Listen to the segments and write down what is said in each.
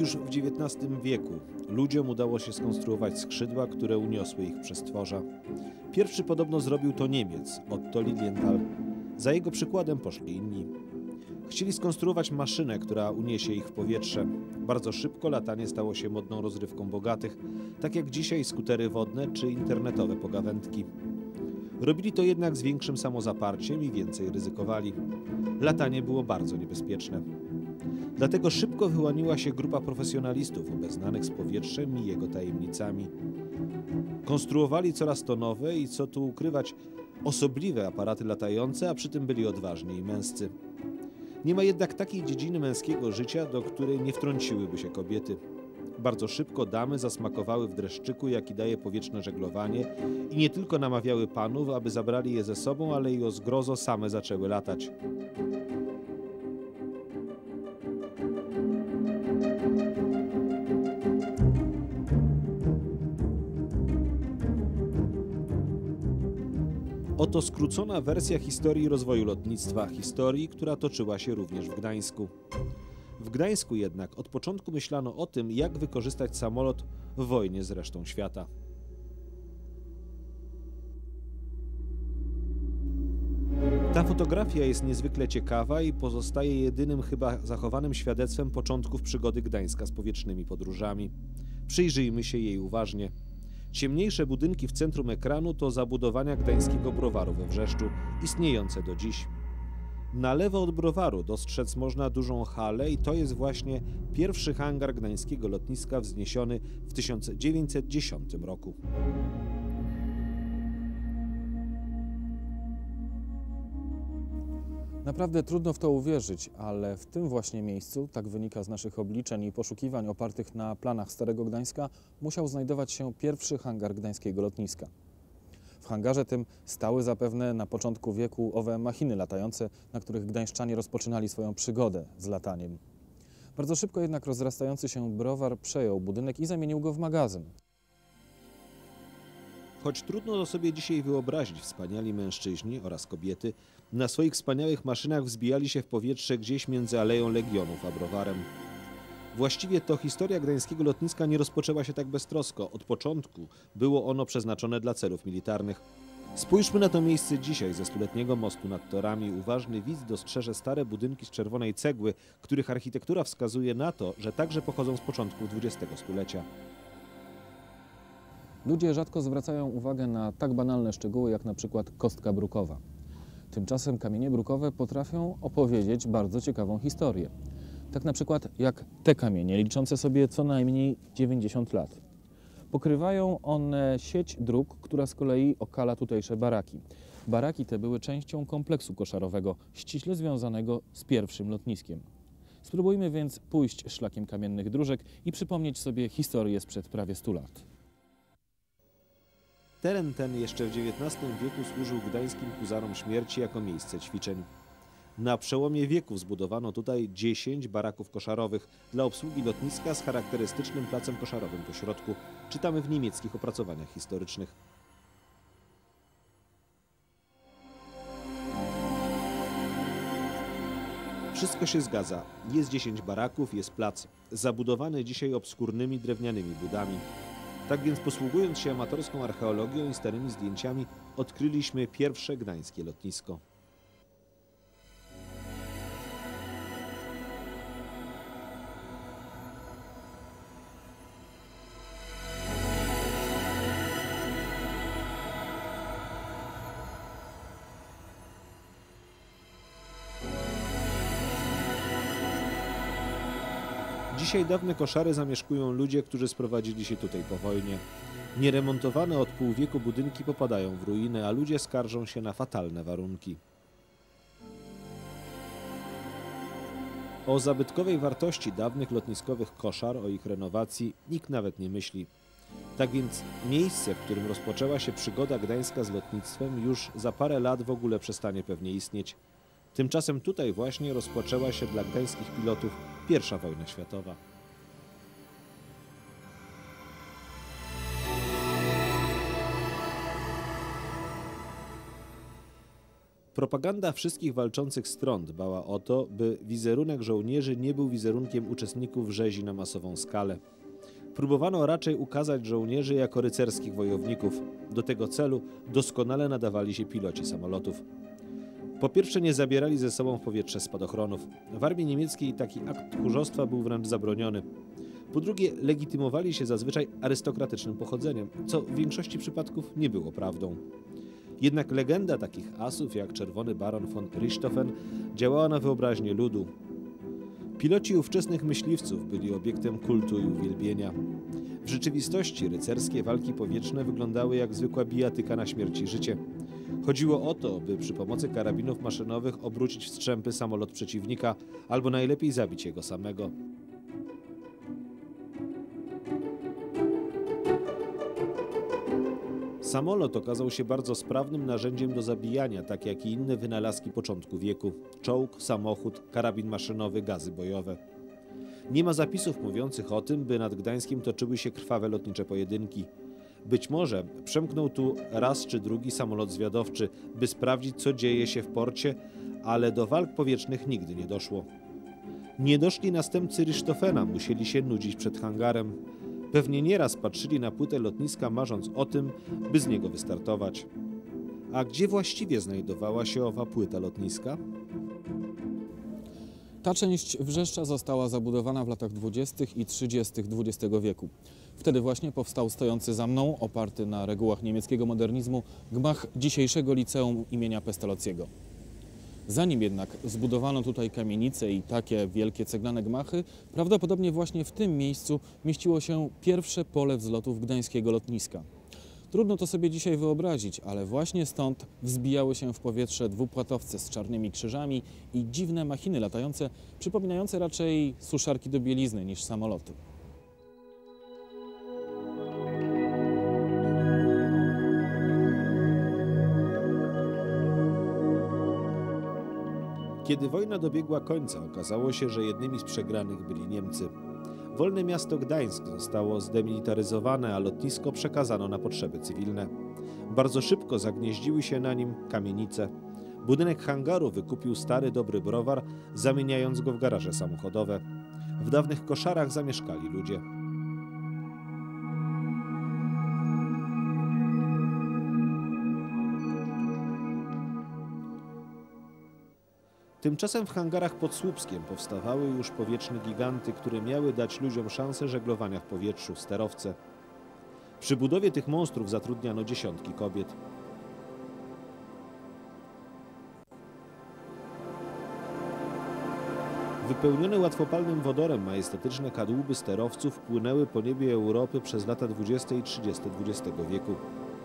Już w XIX wieku ludziom udało się skonstruować skrzydła, które uniosły ich przez tworza. Pierwszy podobno zrobił to Niemiec, Otto Lilienthal. Za jego przykładem poszli inni. Chcieli skonstruować maszynę, która uniesie ich w powietrze. Bardzo szybko latanie stało się modną rozrywką bogatych, tak jak dzisiaj skutery wodne czy internetowe pogawędki. Robili to jednak z większym samozaparciem i więcej ryzykowali. Latanie było bardzo niebezpieczne. Dlatego szybko wyłoniła się grupa profesjonalistów obeznanych z powietrzem i jego tajemnicami. Konstruowali coraz to nowe i co tu ukrywać, osobliwe aparaty latające, a przy tym byli odważni i męscy. Nie ma jednak takiej dziedziny męskiego życia, do której nie wtrąciłyby się kobiety. Bardzo szybko damy zasmakowały w dreszczyku, jaki daje powietrzne żeglowanie i nie tylko namawiały panów, aby zabrali je ze sobą, ale i o zgrozo same zaczęły latać. Oto skrócona wersja historii rozwoju lotnictwa, historii, która toczyła się również w Gdańsku. W Gdańsku jednak od początku myślano o tym, jak wykorzystać samolot w wojnie z resztą świata. Ta fotografia jest niezwykle ciekawa i pozostaje jedynym chyba zachowanym świadectwem początków przygody Gdańska z powietrznymi podróżami. Przyjrzyjmy się jej uważnie. Ciemniejsze budynki w centrum ekranu to zabudowania gdańskiego browaru we Wrzeszczu, istniejące do dziś. Na lewo od browaru dostrzec można dużą halę i to jest właśnie pierwszy hangar gdańskiego lotniska wzniesiony w 1910 roku. Naprawdę trudno w to uwierzyć, ale w tym właśnie miejscu, tak wynika z naszych obliczeń i poszukiwań opartych na planach Starego Gdańska, musiał znajdować się pierwszy hangar gdańskiego lotniska. W hangarze tym stały zapewne na początku wieku owe machiny latające, na których gdańszczanie rozpoczynali swoją przygodę z lataniem. Bardzo szybko jednak rozrastający się browar przejął budynek i zamienił go w magazyn. Choć trudno to sobie dzisiaj wyobrazić, wspaniali mężczyźni oraz kobiety na swoich wspaniałych maszynach wzbijali się w powietrze gdzieś między Aleją Legionów a browarem. Właściwie to historia gdańskiego lotniska nie rozpoczęła się tak beztrosko. Od początku było ono przeznaczone dla celów militarnych. Spójrzmy na to miejsce dzisiaj ze stuletniego mostu nad torami. Uważny widz dostrzeże stare budynki z czerwonej cegły, których architektura wskazuje na to, że także pochodzą z początków XX stulecia. Ludzie rzadko zwracają uwagę na tak banalne szczegóły jak na przykład kostka brukowa. Tymczasem kamienie brukowe potrafią opowiedzieć bardzo ciekawą historię. Tak na przykład jak te kamienie, liczące sobie co najmniej 90 lat. Pokrywają one sieć dróg, która z kolei okala tutejsze baraki. Baraki te były częścią kompleksu koszarowego, ściśle związanego z pierwszym lotniskiem. Spróbujmy więc pójść szlakiem kamiennych dróżek i przypomnieć sobie historię sprzed prawie 100 lat. Teren ten jeszcze w XIX wieku służył gdańskim huzarom śmierci jako miejsce ćwiczeń. Na przełomie wieków zbudowano tutaj 10 baraków koszarowych dla obsługi lotniska z charakterystycznym placem koszarowym po środku. Czytamy w niemieckich opracowaniach historycznych. Wszystko się zgadza. Jest 10 baraków, jest plac, zabudowany dzisiaj obskurnymi drewnianymi budami. Tak więc posługując się amatorską archeologią i starymi zdjęciami, odkryliśmy pierwsze gdańskie lotnisko. Dzisiaj dawne koszary zamieszkują ludzie, którzy sprowadzili się tutaj po wojnie. Nieremontowane od pół wieku budynki popadają w ruinę, a ludzie skarżą się na fatalne warunki. O zabytkowej wartości dawnych lotniskowych koszar, o ich renowacji nikt nawet nie myśli. Tak więc miejsce, w którym rozpoczęła się przygoda gdańska z lotnictwem, już za parę lat w ogóle przestanie pewnie istnieć. Tymczasem tutaj właśnie rozpoczęła się dla gdańskich pilotów I wojna światowa. Propaganda wszystkich walczących stron dbała o to, by wizerunek żołnierzy nie był wizerunkiem uczestników rzezi na masową skalę. Próbowano raczej ukazać żołnierzy jako rycerskich wojowników. Do tego celu doskonale nadawali się piloci samolotów. Po pierwsze, nie zabierali ze sobą w powietrze spadochronów. W armii niemieckiej taki akt tchórzostwa był wręcz zabroniony. Po drugie, legitymowali się zazwyczaj arystokratycznym pochodzeniem, co w większości przypadków nie było prawdą. Jednak legenda takich asów jak czerwony baron von Richthofen działała na wyobraźnię ludu. Piloci ówczesnych myśliwców byli obiektem kultu i uwielbienia. W rzeczywistości rycerskie walki powietrzne wyglądały jak zwykła bijatyka na śmierć i życie. Chodziło o to, by przy pomocy karabinów maszynowych obrócić w strzępy samolot przeciwnika albo najlepiej zabić jego samego. Samolot okazał się bardzo sprawnym narzędziem do zabijania, tak jak i inne wynalazki początku wieku. Czołg, samochód, karabin maszynowy, gazy bojowe. Nie ma zapisów mówiących o tym, by nad Gdańskiem toczyły się krwawe lotnicze pojedynki. Być może przemknął tu raz czy drugi samolot zwiadowczy, by sprawdzić, co dzieje się w porcie, ale do walk powietrznych nigdy nie doszło. Niedoszli następcy Richthofena musieli się nudzić przed hangarem. Pewnie nieraz patrzyli na płytę lotniska, marząc o tym, by z niego wystartować. A gdzie właściwie znajdowała się owa płyta lotniska? Ta część Wrzeszcza została zabudowana w latach 20. i 30. XX wieku. Wtedy właśnie powstał stojący za mną, oparty na regułach niemieckiego modernizmu, gmach dzisiejszego liceum imienia Pestalozziego. Zanim jednak zbudowano tutaj kamienice i takie wielkie ceglane gmachy, prawdopodobnie właśnie w tym miejscu mieściło się pierwsze pole wzlotów gdańskiego lotniska. Trudno to sobie dzisiaj wyobrazić, ale właśnie stąd wzbijały się w powietrze dwupłatowce z czarnymi krzyżami i dziwne machiny latające, przypominające raczej suszarki do bielizny niż samoloty. Kiedy wojna dobiegła końca, okazało się, że jednymi z przegranych byli Niemcy. Wolne miasto Gdańsk zostało zdemilitaryzowane, a lotnisko przekazano na potrzeby cywilne. Bardzo szybko zagnieździły się na nim kamienice. Budynek hangaru wykupił stary, dobry browar, zamieniając go w garaże samochodowe. W dawnych koszarach zamieszkali ludzie. Tymczasem w hangarach pod Słupskiem powstawały już powietrzne giganty, które miały dać ludziom szansę żeglowania w powietrzu, sterowce. Przy budowie tych monstrów zatrudniano dziesiątki kobiet. Wypełnione łatwopalnym wodorem majestatyczne kadłuby sterowców płynęły po niebie Europy przez lata 20. i 30. XX wieku.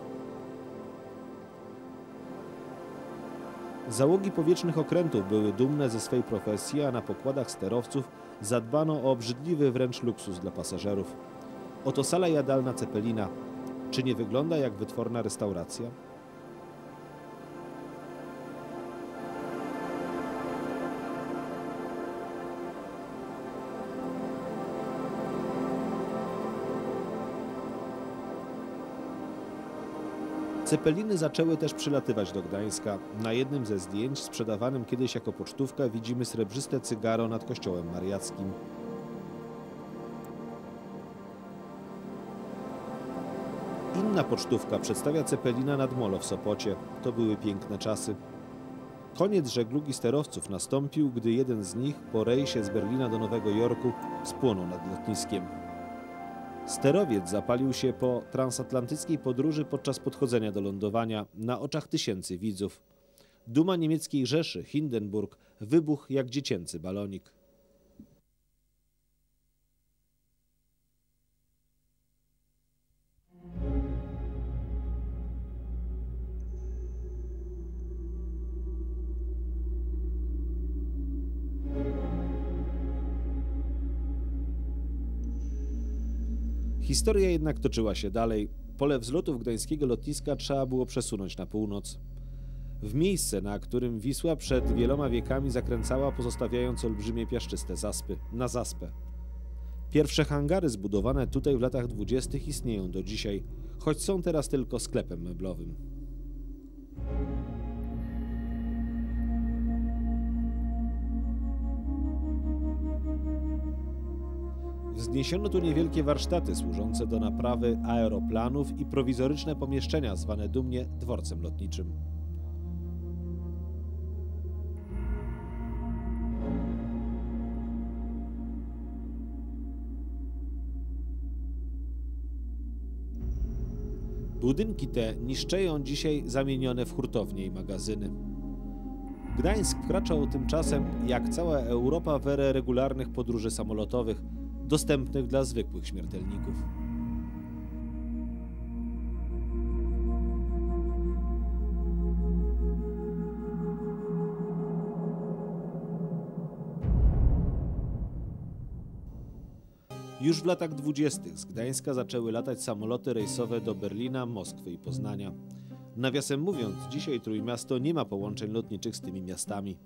Załogi powietrznych okrętów były dumne ze swej profesji, a na pokładach sterowców zadbano o obrzydliwy wręcz luksus dla pasażerów. Oto sala jadalna Cepelina. Czy nie wygląda jak wytworna restauracja? Cepeliny zaczęły też przylatywać do Gdańska. Na jednym ze zdjęć, sprzedawanym kiedyś jako pocztówka, widzimy srebrzyste cygaro nad kościołem mariackim. Inna pocztówka przedstawia Cepelina nad Molo w Sopocie. To były piękne czasy. Koniec żeglugi sterowców nastąpił, gdy jeden z nich po rejsie z Berlina do Nowego Jorku spłonął nad lotniskiem. Sterowiec zapalił się po transatlantyckiej podróży podczas podchodzenia do lądowania na oczach tysięcy widzów. Duma niemieckiej Rzeszy, Hindenburg, wybuchł jak dziecięcy balonik. Historia jednak toczyła się dalej. Pole wzlotów gdańskiego lotniska trzeba było przesunąć na północ. W miejsce, na którym Wisła przed wieloma wiekami zakręcała, pozostawiając olbrzymie piaszczyste zaspy, na zaspę. Pierwsze hangary zbudowane tutaj w latach 20. istnieją do dzisiaj, choć są teraz tylko sklepem meblowym. Wzniesiono tu niewielkie warsztaty służące do naprawy aeroplanów i prowizoryczne pomieszczenia zwane dumnie dworcem lotniczym. Budynki te niszczeją dzisiaj zamienione w hurtownie i magazyny. Gdańsk wkraczał tymczasem, jak cała Europa, w erę regularnych podróży samolotowych, dostępnych dla zwykłych śmiertelników. Już w latach 20. z Gdańska zaczęły latać samoloty rejsowe do Berlina, Moskwy i Poznania. Nawiasem mówiąc, dzisiaj Trójmiasto nie ma połączeń lotniczych z tymi miastami.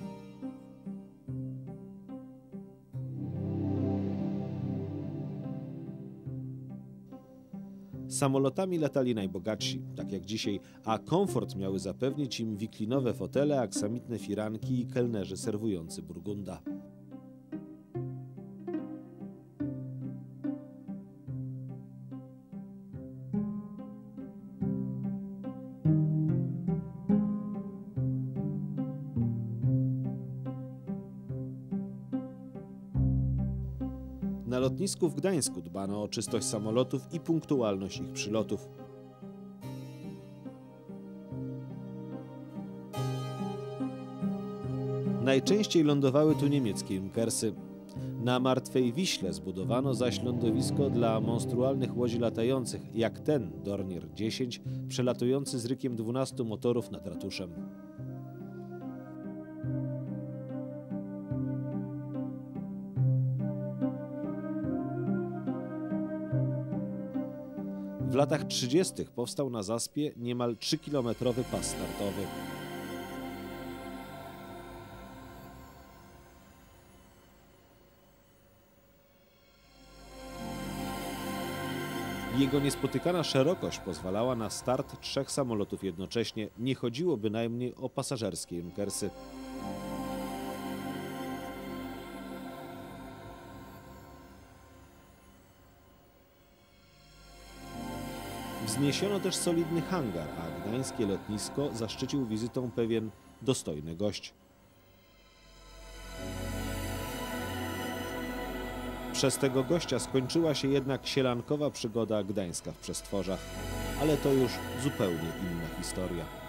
Samolotami latali najbogatsi, tak jak dzisiaj, a komfort miały zapewnić im wiklinowe fotele, aksamitne firanki i kelnerzy serwujący burgunda. Na lotnisku w Gdańsku dbano o czystość samolotów i punktualność ich przylotów. Najczęściej lądowały tu niemieckie Junkersy. Na Martwej Wiśle zbudowano zaś lądowisko dla monstrualnych łodzi latających, jak ten Dornier 10, przelatujący z rykiem 12 motorów nad ratuszem. W latach 30. powstał na zaspie niemal 3-kilometrowy pas startowy. Jego niespotykana szerokość pozwalała na start 3 samolotów jednocześnie. Nie chodziło bynajmniej o pasażerskie Junkersy. Wzniesiono też solidny hangar, a gdańskie lotnisko zaszczycił wizytą pewien dostojny gość. Przez tego gościa skończyła się jednak sielankowa przygoda Gdańska w przestworzach, ale to już zupełnie inna historia.